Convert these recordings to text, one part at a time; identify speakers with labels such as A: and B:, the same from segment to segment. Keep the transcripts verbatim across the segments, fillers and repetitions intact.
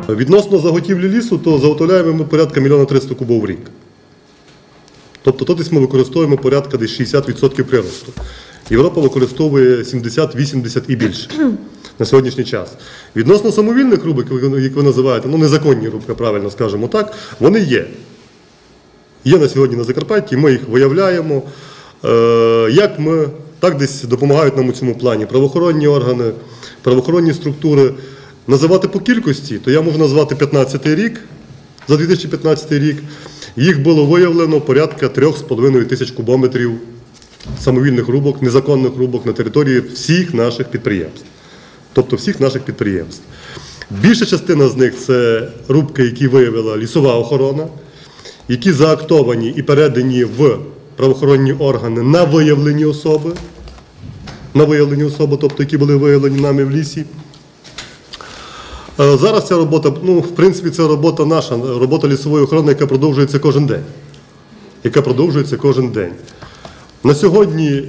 A: Відносно заготівлі лісу, то заготовляємо ми порядка мільйона триста кубів в рік. Тобто то десь ми використовуємо порядка десь шістдесят відсотків приросту. Європа використовує сімдесят-вісімдесят і більше на сьогоднішній час. Відносно самовільних рубок, як ви називаєте, ну незаконні рубки, правильно скажемо так, вони є. Є на сьогодні на Закарпатті, ми їх виявляємо. Як ми, так десь допомагають нам у цьому плані правоохоронні органи, правоохоронні структури. Називати по кількості, то я можу назвати п'ятнадцятий рік, за дві тисячі п'ятнадцятий рік, їх було виявлено порядка трьох з половиною тисяч кубометрів самовільних рубок, незаконних рубок на території всіх наших підприємств. Тобто всіх наших підприємств. Більша частина з них – це рубки, які виявила лісова охорона, які заактовані і передані в правоохоронні органи на виявлені особи, на виявлені особи, тобто які були виявлені нами в лісі. Зараз ця робота, ну, в принципі, це робота наша, робота лісової охорони, яка продовжується кожен день. Яка продовжується кожен день. На сьогодні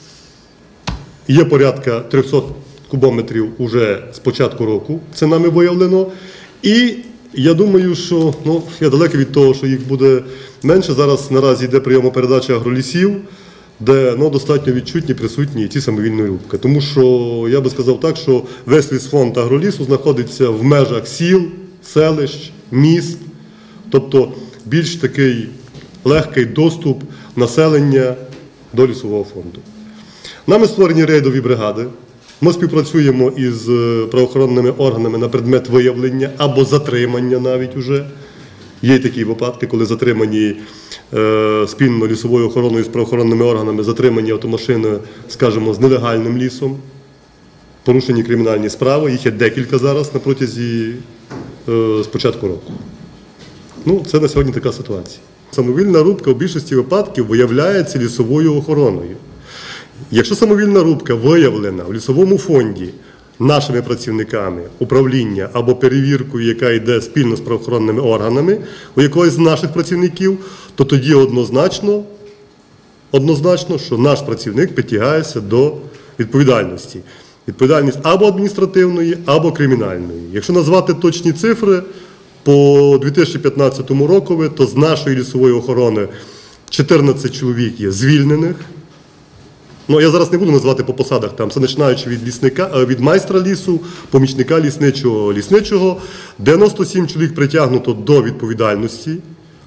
A: є порядка трьохсот кубометрів уже з початку року, це нами виявлено. І я думаю, що, ну, я далекий від того, що їх буде менше. Зараз наразі йде прийомо-передача агролісів, де ну, достатньо відчутні, присутні ці самовільні рубки. Тому що, я би сказав так, що весь лісфонд агролісу знаходиться в межах сіл, селищ, міст, тобто більш такий легкий доступ населення до лісового фонду. Нами створені рейдові бригади. Ми співпрацюємо із правоохоронними органами на предмет виявлення або затримання навіть уже. Є такі випадки, коли затримані е, спільно лісовою охороною з правоохоронними органами, затримані автомашини, скажімо, з нелегальним лісом, порушені кримінальні справи, їх є декілька зараз на протязі е, з початку року. Ну, це на сьогодні така ситуація. Самовільна рубка в більшості випадків виявляється лісовою охороною. Якщо самовільна рубка виявлена в лісовому фонді нашими працівниками управління або перевіркою, яка йде спільно з правоохоронними органами, у якогось з наших працівників, то тоді однозначно, однозначно, що наш працівник притягається до відповідальності. Відповідальність або адміністративної, або кримінальної. Якщо назвати точні цифри, по дві тисячі п'ятнадцятому року, то з нашої лісової охорони чотирнадцять чоловік є звільнених. Ну, я зараз не буду називати по посадах, там, це починаючи від, лісника, від майстра лісу, помічника лісничого, лісничого, дев'яносто сім чоловік притягнуто до відповідальності,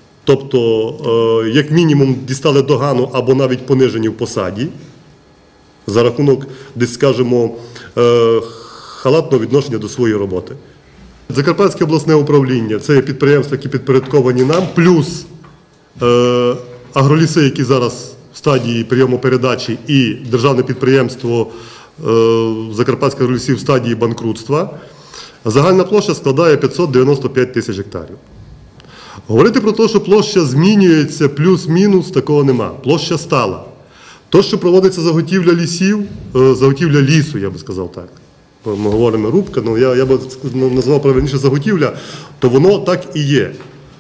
A: тобто, е, як мінімум, дістали догану або навіть понижені в посаді, за рахунок, десь, скажімо, е, халатного відношення до своєї роботи. Закарпатське обласне управління – це підприємства, які підпорядковані нам, плюс е, агроліси, які зараз в стадії прийому передачі, і державне підприємство е, Закарпатських агролісів в стадії банкрутства. Загальна площа складає п'ятсот дев'яносто п'ять тисяч гектарів. Говорити про те, що площа змінюється плюс-мінус, такого нема. Площа стала. То, що проводиться заготівля лісів, е, заготівля лісу, я би сказав так. Ми говоримо рубка, ну я, я би назвав правильніше заготівля, то воно так і є.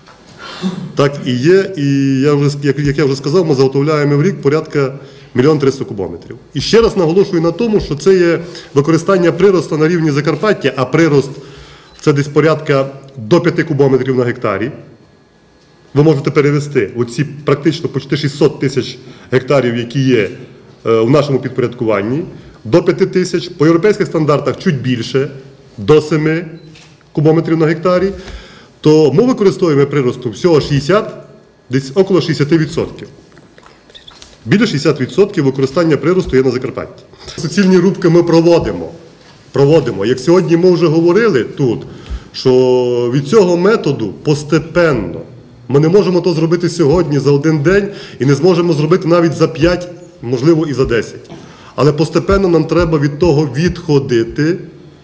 A: Так і є, і я вже, як, як я вже сказав, ми заготовляємо в рік порядка мільйон триста кубометрів. І ще раз наголошую на тому, що це є використання приросту на рівні Закарпаття, а прирост – це десь порядка до п'яти кубометрів на гектарі. Ви можете перевести оці практично почти шістсот тисяч гектарів, які є в нашому підпорядкуванні, до п'яти тисяч, по європейських стандартах чуть більше, до семи кубометрів на гектарі, то ми використовуємо приросту всього шістдесят, десь около шістдесят відсотків. Біля шістдесят відсотків використання приросту є на Закарпатті. Суцільні рубки ми проводимо. проводимо. Як сьогодні ми вже говорили тут, що від цього методу постепенно ми не можемо то зробити сьогодні за один день і не зможемо зробити навіть за п'ять, можливо і за десять. Але постепенно нам треба від того відходити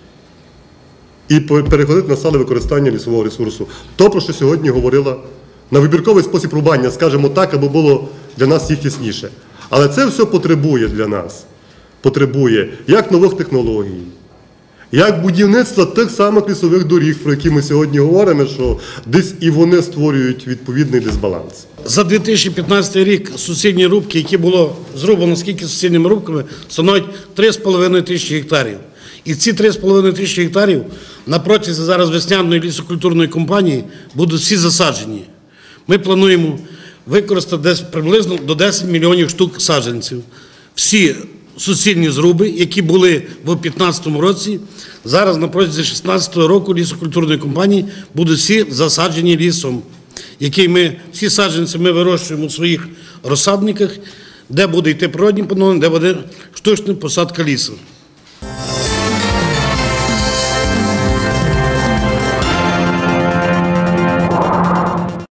A: і переходити на стале використання лісового ресурсу. То, про що сьогодні говорила, на вибірковий спосіб рубання, скажімо так, аби було для нас їх тісніше. Але це все потребує для нас, потребує як нових технологій, як будівництва тих самих лісових доріг, про які ми сьогодні говоримо, що десь і вони створюють відповідний дисбаланс.
B: За дві тисячі п'ятнадцятий рік суцільні рубки, які було зроблено скільки суцільними рубками, становить три з половиною тисячі гектарів. І ці три з половиною тисячі гектарів на протязі зараз весняної лісокультурної кампанії будуть всі засаджені. Ми плануємо використати десь приблизно до десяти мільйонів штук саджанців. Всі суцільні зруби, які були в дві тисячі п'ятнадцятому році, зараз на протязі дві тисячі шістнадцятого року лісокультурної кампанії будуть всі засаджені лісом, який ми, всі саджанці ми вирощуємо у своїх розсадниках, де буде йти природні поновлення, де буде штучна посадка лісу.